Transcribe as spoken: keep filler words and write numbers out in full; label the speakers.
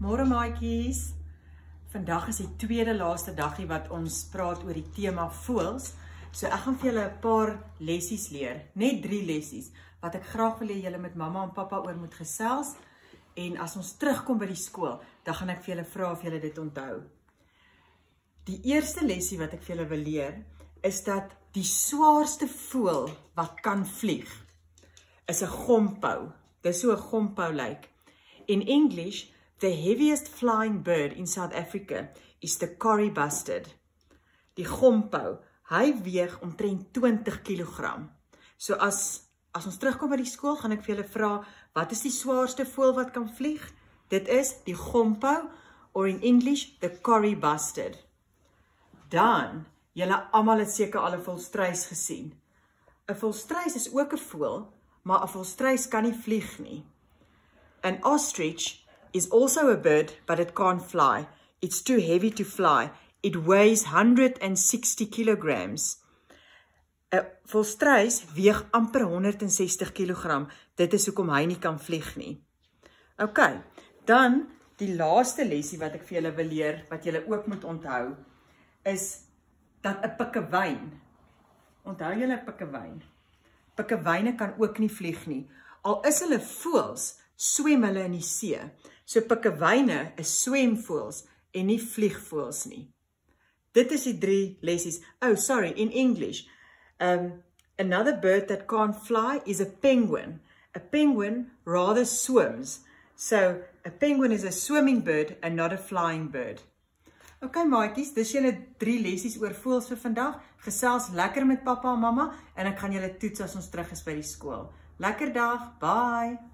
Speaker 1: Môre maatjies. Vandag is die tweede laaste dagie wat ons praat oor die tema voels. So ek gaan vir julle 'n paar lessies leer, net drie lessies wat ek graag wil hê julle met mamma en pappa oor moet gesels. En as ons terugkom by die skool, dan gaan ek vir julle vra of julle dit onthou. Die eerste lessie wat ek vir julle wil leer is dat die swaarste voël wat kan vlieg is 'n gompou. Dis so 'n gompou lyk. In English, the heaviest flying bird in South Africa is the Kori bustard. Die gompou, hy weeg omtrent twintig kilogram. So as as ons terugkom by die skool, gaan ek vir julle vra, wat is die swaarste voël wat kan vlieg? Dit is die gompou, or in English, the Kori bustard. Dan, julle almal het seker al 'n volstruis gesien. 'n Volstruis is ook 'n voël, maar 'n volstruis kan nie vlieg nie. An ostrich is also a bird, but it can't fly. It's too heavy to fly. It weighs one hundred sixty kilograms. 'n Volstruis weeg amper honderd sestig kilogram. Dit is hoekom hy nie kan vlieg nie. OK, dan die laaste lessie wat ek vir julle wil leer, wat julle ook moet onthou, is dat 'n pikkewyn, onthou julle 'n pikkewyn? Pikkewyne kan ook nie vlieg nie. Al is hulle voëls, swem hulle in die see. So pikkewyne is swemvoëls en nie vliegvoëls nie. Dit is die drie lessies. Oh, sorry, in English. Um, another bird that can't fly is a penguin. A penguin rather swims. So a penguin is a swimming bird and not a flying bird. OK maatjies, dis julle drie lessies oor voëls vir vandag. Gesels lekker met pappa en mamma en ek gaan julle toets as ons terug is by die skool. Lekker dag, bye!